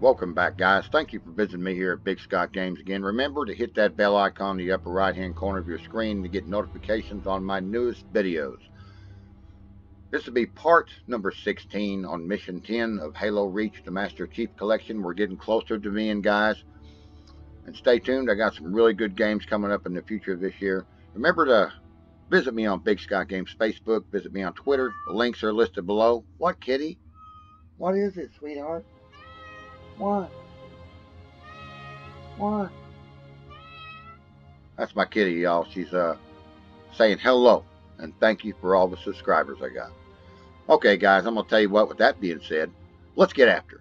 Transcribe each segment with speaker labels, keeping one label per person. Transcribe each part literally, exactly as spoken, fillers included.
Speaker 1: Welcome back, guys. Thank you for visiting me here at Big Scott Games again. Remember to hit that bell icon in the upper right-hand corner of your screen to get notifications on my newest videos. This will be part number sixteen on Mission ten of Halo Reach, the Master Chief Collection. We're getting closer to the end, guys. And stay tuned. I got some really good games coming up in the future of this year. Remember to visit me on Big Scott Games Facebook. Visit me on Twitter. The links are listed below. What, kitty? What is it, sweetheart? What? What? That's my kitty, y'all. She's uh saying hello and thank you for all the subscribers I got. Okay, guys, I'm gonna tell you what. With that being said, let's get after it.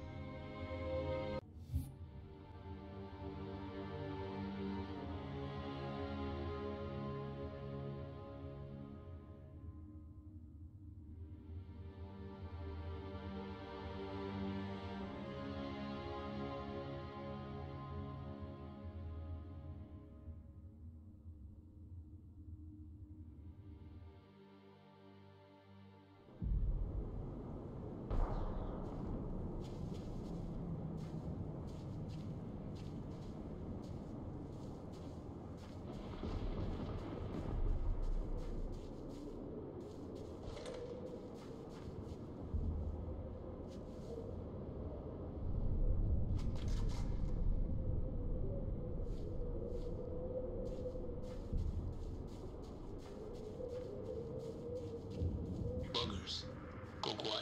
Speaker 2: Buggers, go quiet.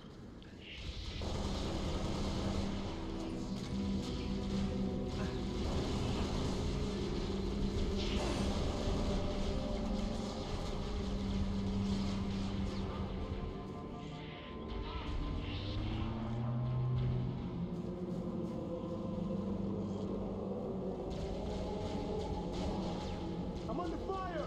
Speaker 2: I'm under fire!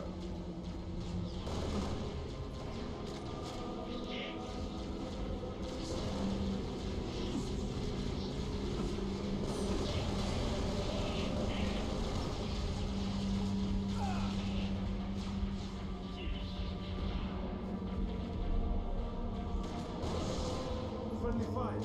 Speaker 2: Friendly fire.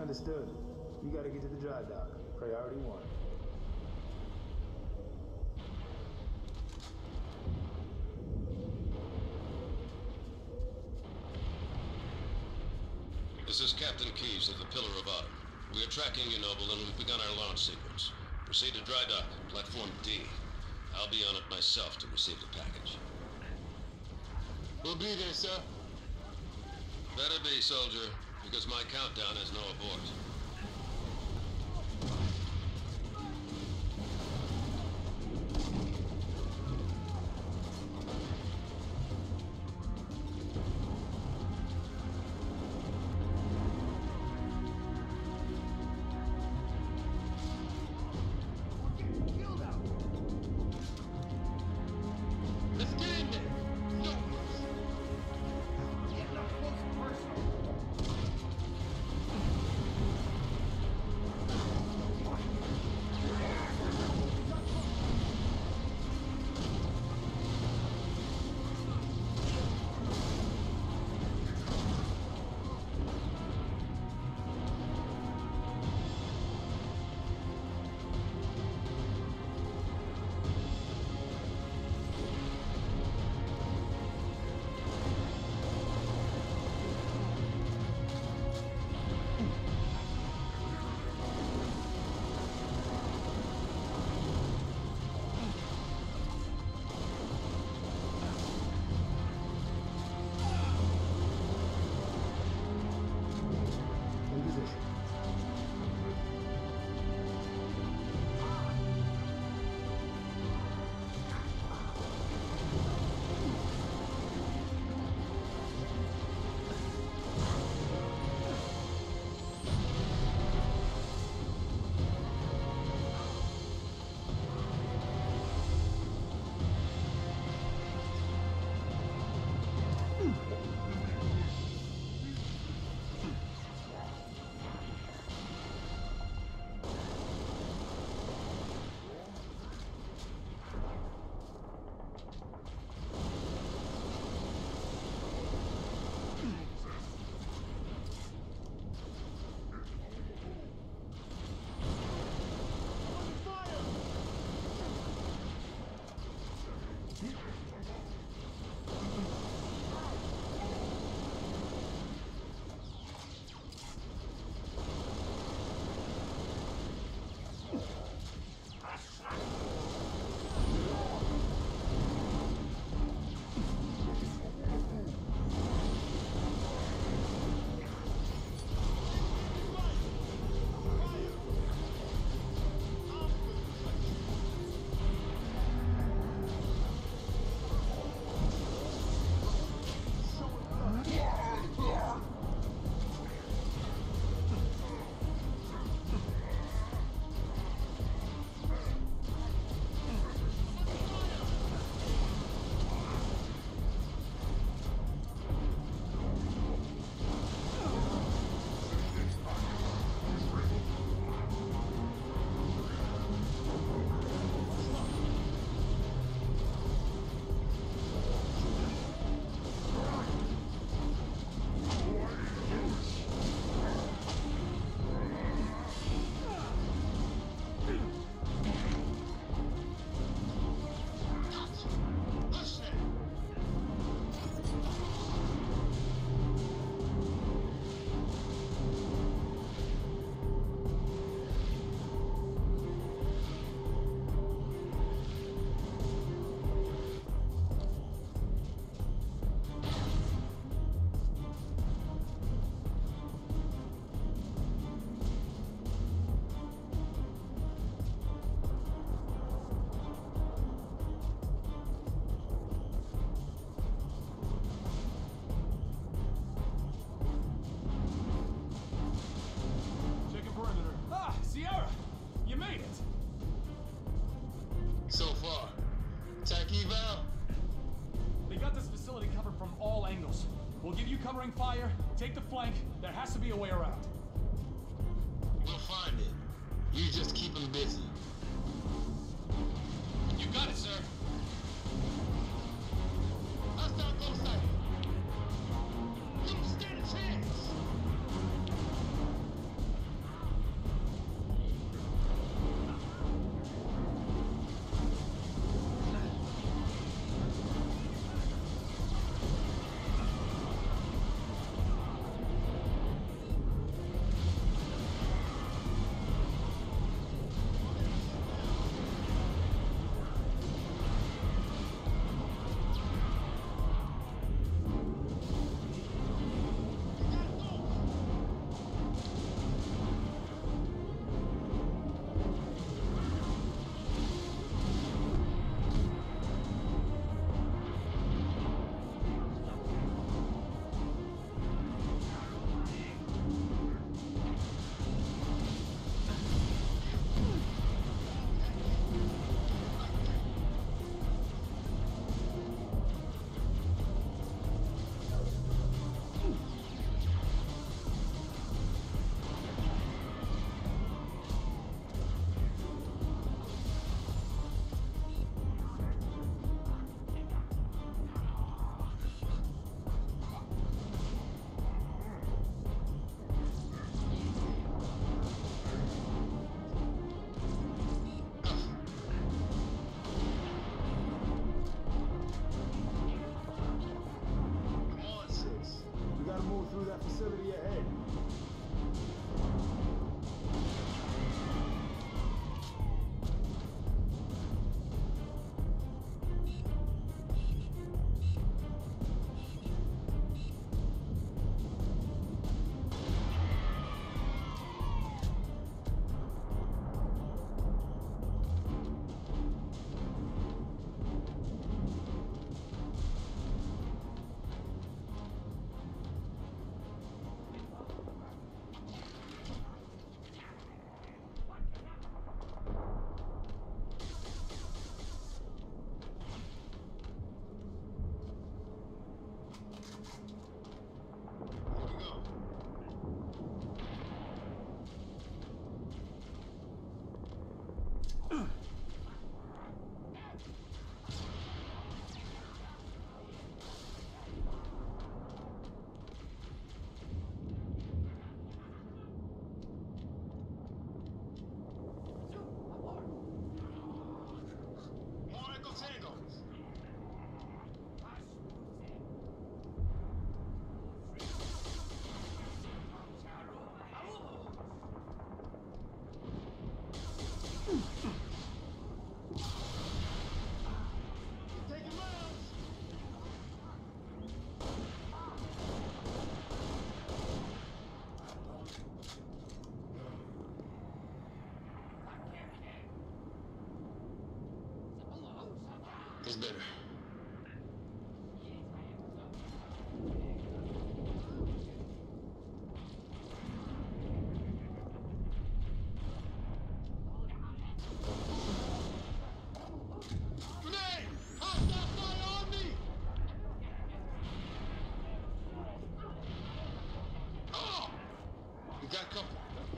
Speaker 2: Understood. You gotta get to the dry dock. Priority one.
Speaker 3: This is Captain Keyes of the Pillar of Autumn. We are tracking you, Noble, and we've begun our launch sequence. Proceed to dry dock, platform D. I'll be on it myself to receive the package.
Speaker 4: We'll be there, sir.
Speaker 3: Better be, soldier, because my countdown has no abort.
Speaker 5: Covering fire, take the flank. There has to be a way around.
Speaker 4: We'll find it. You just keep them busy.
Speaker 5: You got it, sir.
Speaker 4: Hostile close sight. You don't stand a chance.
Speaker 2: that facility ahead.
Speaker 4: It's better. Grenade! Hostile fire on me! Oh! You got company.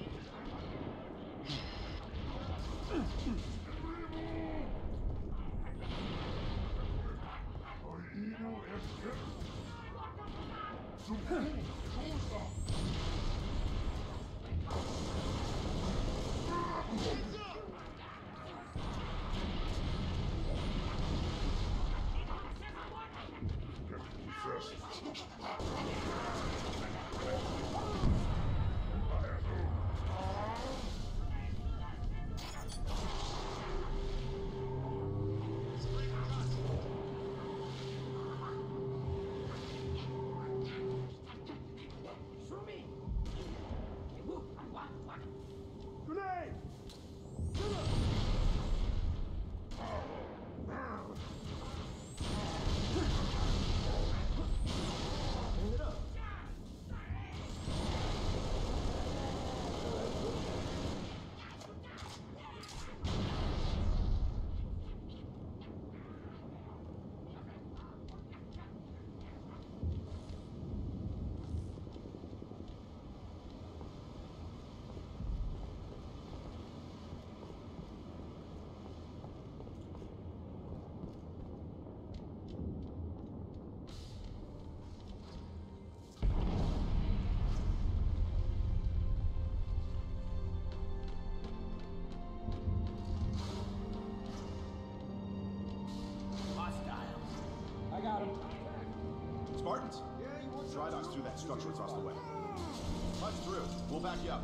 Speaker 5: I got him.
Speaker 6: Spartans? Dry dock's through that structure across the way. Punch through. We'll back you up.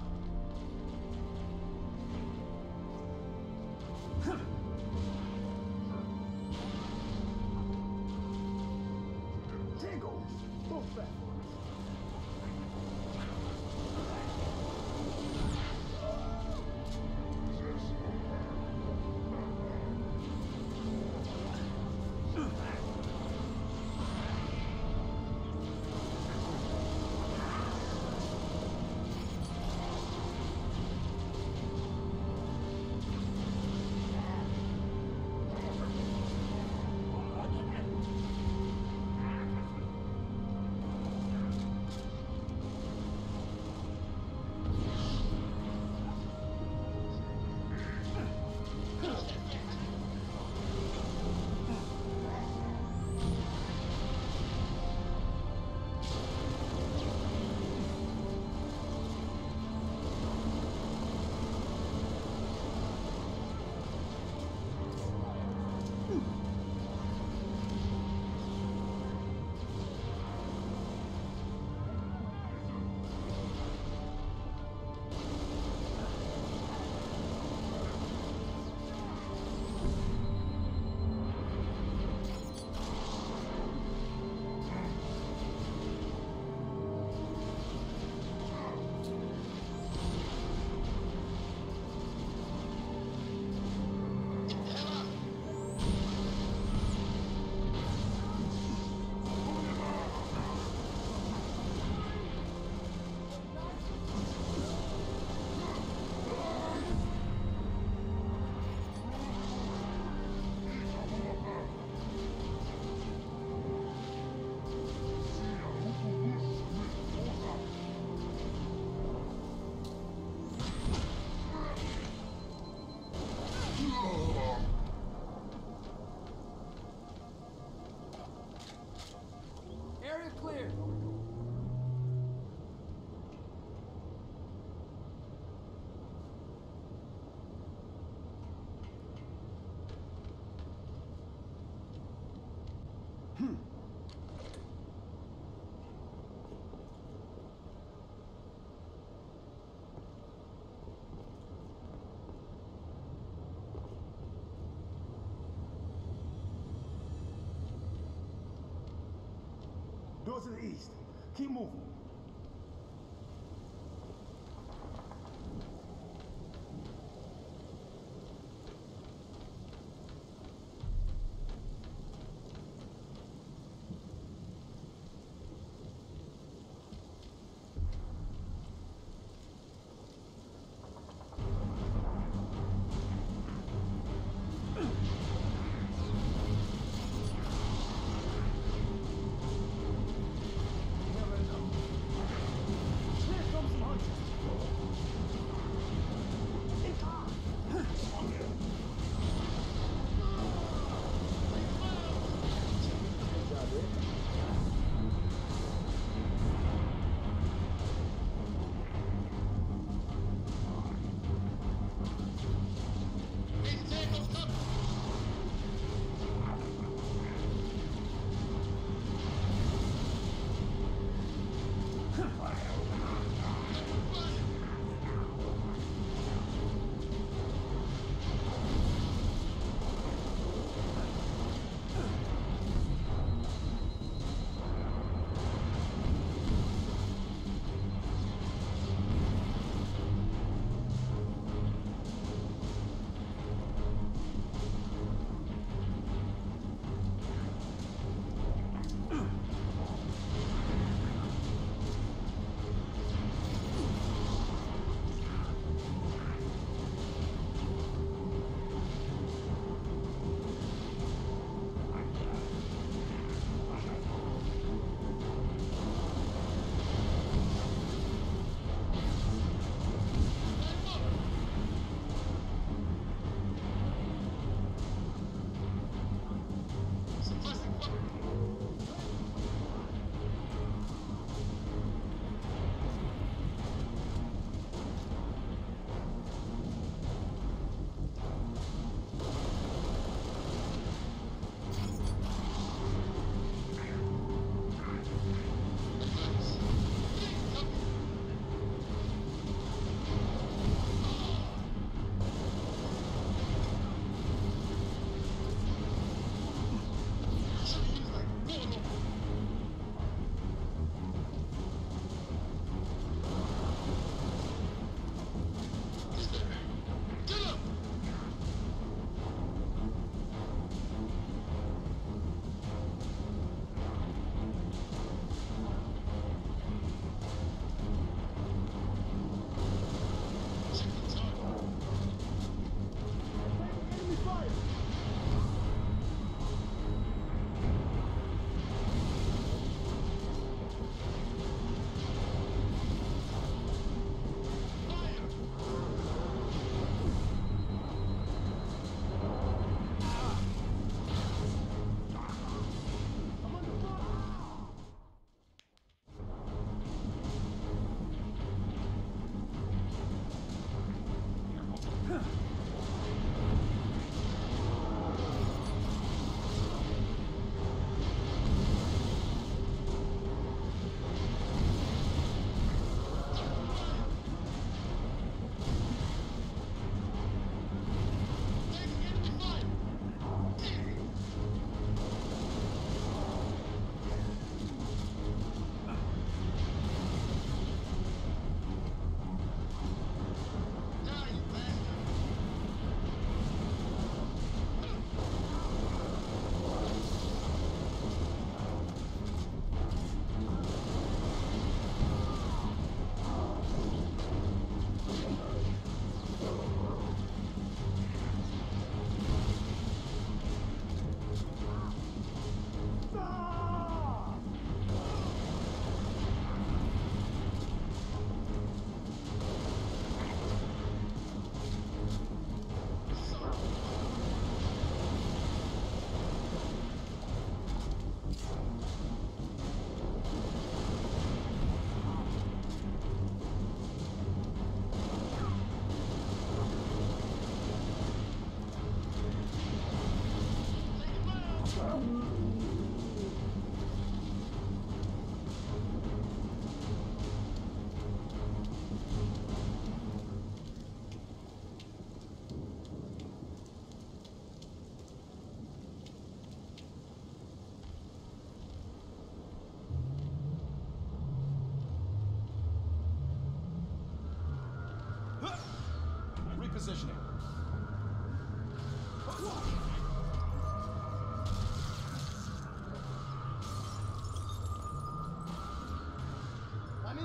Speaker 2: Tango! Move back. Door to the east. Keep moving.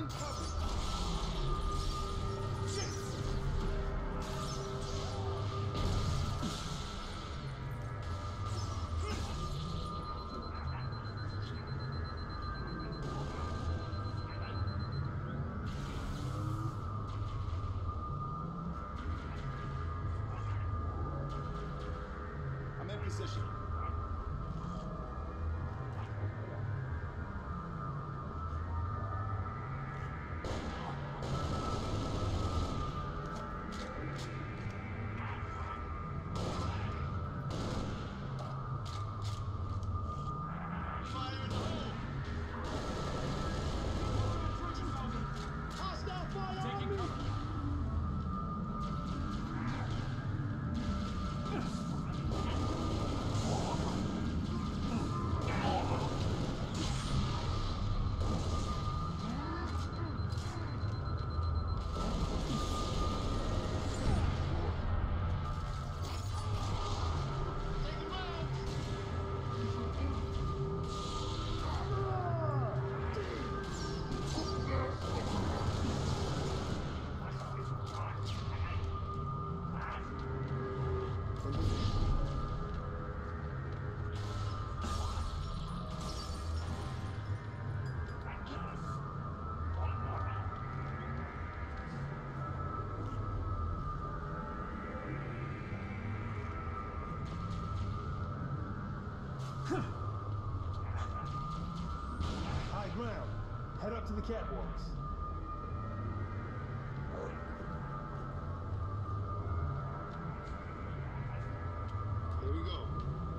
Speaker 6: I'm in position.
Speaker 5: Taking cover.
Speaker 2: High ground. Head up to the catwalks.
Speaker 4: Here we go.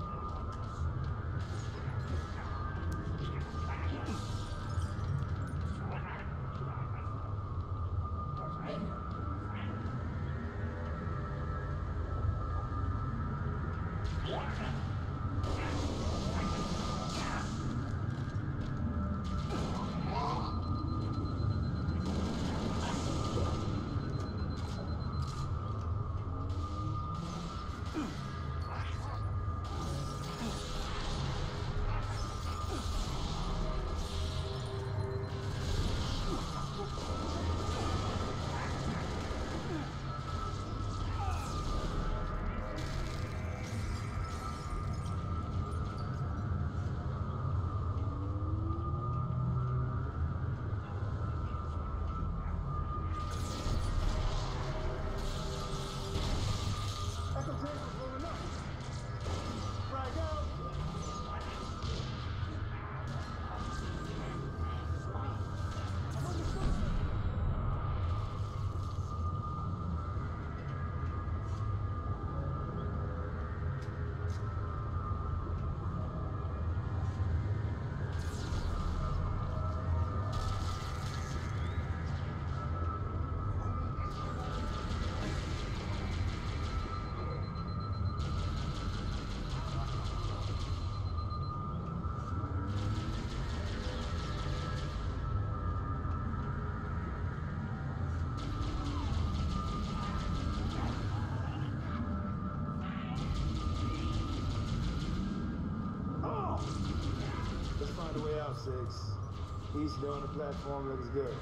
Speaker 2: Let's find a way out, Six. East door on the platform looks good.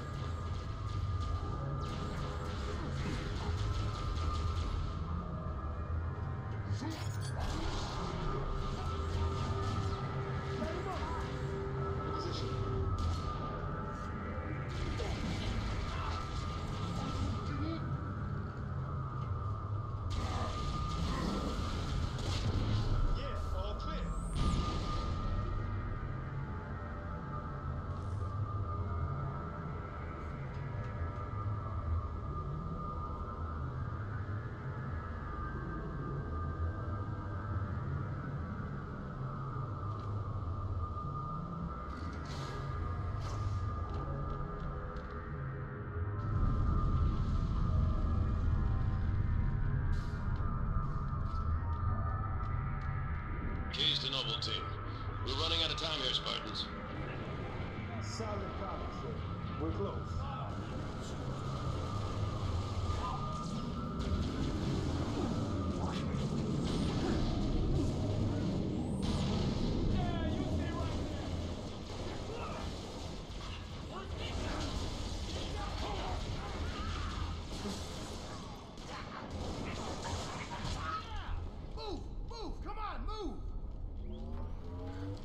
Speaker 4: Yeah, all clear.
Speaker 3: Keys to Noble Team. We're running out of time here, Spartans.
Speaker 2: Solid copy, sir. We're close.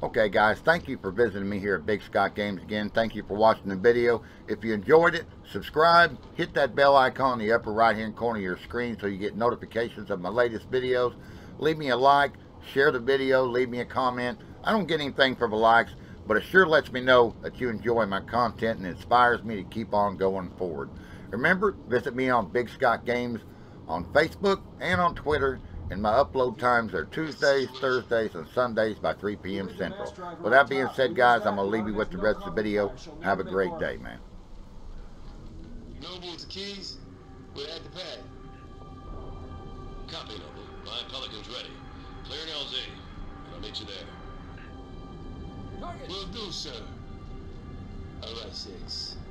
Speaker 1: Okay guys, thank you for visiting me here at Big Scott Games again. Thank you for watching the video. If you enjoyed it, subscribe, hit that bell icon in the upper right hand corner of your screen so you get notifications of my latest videos. Leave me a like, share the video, leave me a comment. I don't get anything for the likes, but it sure lets me know that you enjoy my content and inspires me to keep on going forward. Remember, visit me on Big Scott Games on Facebook and on Twitter. And my upload times are Tuesdays, Thursdays, and Sundays by three P M Central. With that being said, guys, I'm going to leave you with the rest of the video. Have a great day, man.
Speaker 4: Noble to Keys, we're at the pad.
Speaker 3: Copy, Noble. My Pelican's ready. Clear an L Z. I'll meet you there.
Speaker 4: Will do, sir. All right, six.